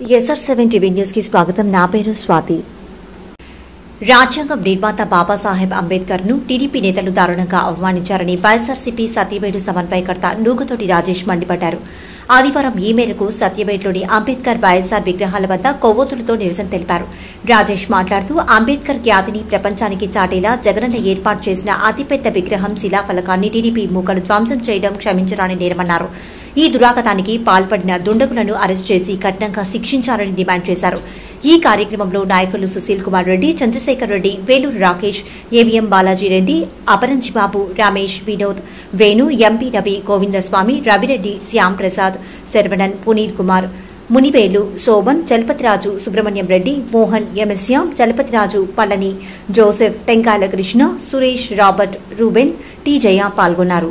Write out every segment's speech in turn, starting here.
SR7 TV news కి స్వాగతం. నా పేరు స్వాతి. రాజ్యాంగం నిర్మాత బాబాసాహెబ్ అంబేద్కర్ ను టీడీపీ నేతలు దారుణంగా అవమానించారని వైఎస్ఆర్సీపీ సత్యవేడు సమన్వయకర్త నూగుతోటి రాజేష్ మండిపడ్డారు. ఆదివారం ఈ మేరకు సత్యవేడులోని అంబేద్కర్ వైఎస్ఆర్ విగ్రహాల వద్ద కొవ్వొత్తులతో నిరసన తెలిపారు. రాజేష్ మాట్లాడుతూ అంబేద్కర్ ఖ్యాతిని ప్రపంచానికి చాటేలా జగనన్న ఏర్పాటు చేసిన అతిపెద్ద విగ్రహం శిలాఫలకాన్ని టీడీపీ మూకలు ధ్వంసం చేయడం క్షమించరాని నేరమన్నారు. ఈ దురాగతానికి పాల్పడిన దుండగులను అరెస్టు చేసి కఠినంగా శిక్షించాలని డిమాండ్ చేశారు. ఈ కార్యక్రమంలో నాయకులు సుశీల్ కుమార్ రెడ్డి, చంద్రశేఖర్ రెడ్డి, వేలూరు రాకేష్, ఏవీఎం బాలాజీ రెడ్డి, అపరంజిబాబు, రమేష్, వినోద్, వేణు, ఎంపీ రవి, గోవిందస్వామి, రవిరెడ్డి, శ్యామ్ ప్రసాద్, శరవణన్, పునీత్ కుమార్, మునివేలు, శోభన్, చలపతిరాజు, సుబ్రహ్మణ్యం రెడ్డి, మోహన్, ఎంఎస్యాం, Chalapathiraju, Palani, Joseph, Tenkayala Krishna, Suresh, Robert, Reuben, T Jaya పాల్గొన్నారు.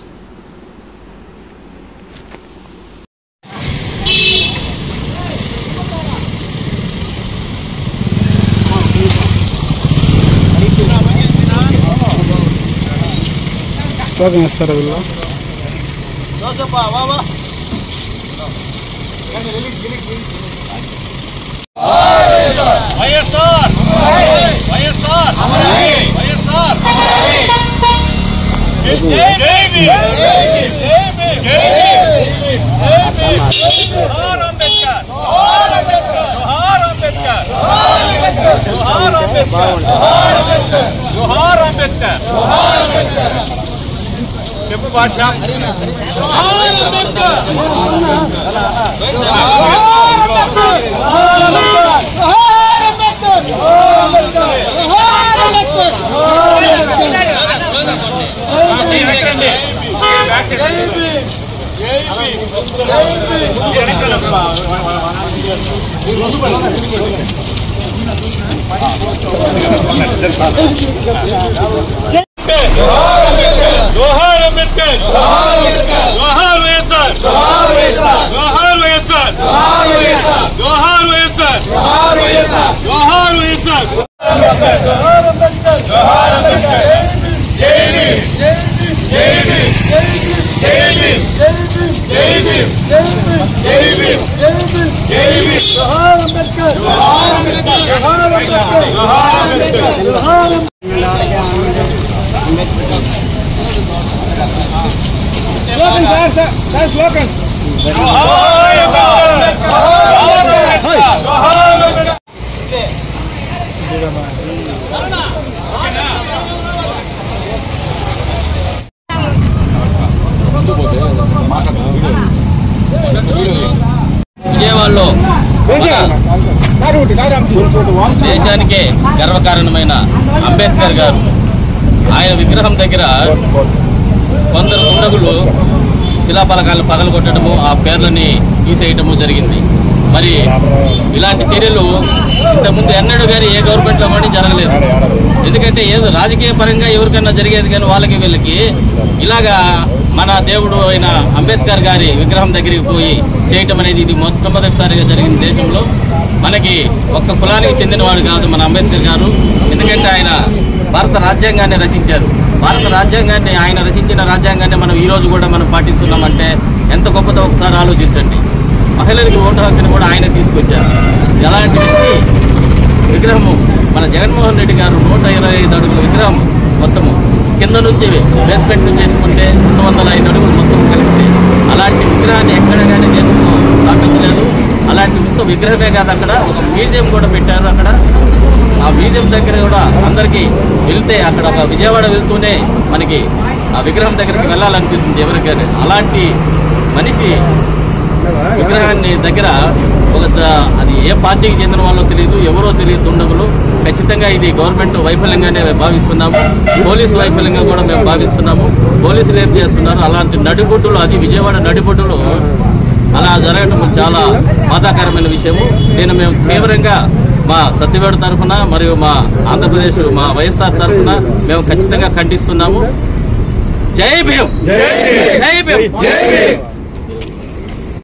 స్లోగన్ ఇస్తారా వీళ్ళు? చెప్పు భాష जोहार अंबेडकर, जोहार वैएसआर, जोहार वैएसआर, जोहार वैएसआर, जोहार वैएसआर, जोहार वैएसआर, जोहार वैएसआर, जोहार अंबेडकर, जोहार अंबेडकर, जय भीम, जय भीम, जय भीम, जय भीम, जय भीम, जय भीम, जोहार अंबेडकर, जोहार अंबेडकर, जोहार अंबेडकर, जोहार अंबेडकर, जोहार स्लोगन విజయవాడలో దేశానికే గర్వకారణమైన అంబేద్కర్ గారు ఆయన విగ్రహం దగ్గర కొందరు దుండగులు శిలాఫలకాలను పగలగొట్టడము, ఆ పేర్లని తీసేయటము జరిగింది. మరి ఇలాంటి చర్యలు ఇంతకుముందు ఎన్నడూ కానీ ఏ గవర్నమెంట్లో కూడా జరగలేదు. ఎందుకంటే ఏదో రాజకీయ పరంగా ఎవరికైనా జరిగేది కానీ వాళ్ళకి వీళ్ళకి ఇలాగా మన దేవుడు అయిన అంబేద్కర్ గారి విగ్రహం దగ్గరికి పోయి చేయటం అనేది ఇది మొట్టమొదటిసారిగా జరిగింది దేశంలో. మనకి ఒక్క కులానికి చెందినవాడు కాదు మన అంబేద్కర్ గారు. ఎందుకంటే ఆయన భారత రాజ్యాంగాన్ని రచించారు. భారత రాజ్యాంగాన్ని, ఆయన రచించిన రాజ్యాంగాన్ని మనం ఈ రోజు కూడా మనం పాటిస్తున్నామంటే ఎంత గొప్పదో ఒకసారి ఆలోచించండి. మహిళలకు ఓటు హక్కుని కూడా ఆయన తీసుకొచ్చారు. ఎలాంటి విగ్రహము మన జగన్మోహన్ రెడ్డి గారు 125 అడుగుల విగ్రహం మొత్తము కింద నుంచి బేస్మెంట్ నుంచి వేసుకుంటే 205 అడుగులు మొత్తం కలిపితే అలాంటి విగ్రహాన్ని ఎక్కడ కానీ దేశంలో స్థాపించలేదు. అలాంటి మొత్తం విగ్రహమే కాదు, అక్కడ ఒక మ్యూజియం కూడా పెట్టారు. అక్కడ ఆ మ్యూజియం దగ్గర కూడా అందరికీ వెళ్తే అక్కడ ఒక విజయవాడ వెళ్తూనే మనకి ఆ విగ్రహం దగ్గరికి వెళ్ళాలనిపిస్తుంది ఎవరికైనా. అలాంటి మనిషి విగ్రహాన్ని దగ్గర అది ఏ పార్టీకి చెందిన వాళ్ళో తెలియదు, ఎవరో తెలియదు దుండగులు. ఖచ్చితంగా ఇది గవర్నమెంట్ వైఫల్యంగానే భావిస్తున్నాము, పోలీసు వైఫల్యంగా కూడా మేము భావిస్తున్నాము. పోలీసులు ఏం చేస్తున్నారు, అలాంటి నడిబొడ్డులు, అది విజయవాడ నడిబొడ్డులు అలా జరగడం చాలా బాధాకరమైన విషయము. దీన్ని మేము తీవ్రంగా మా సత్యవేడు తరఫున మరియు మా ఆంధ్రప్రదేశ్ మా వైఎస్ఆర్ తరఫున మేము ఖచ్చితంగా ఖండిస్తున్నాము. జై భీమ్, జై భీమ్, జై భీమ్.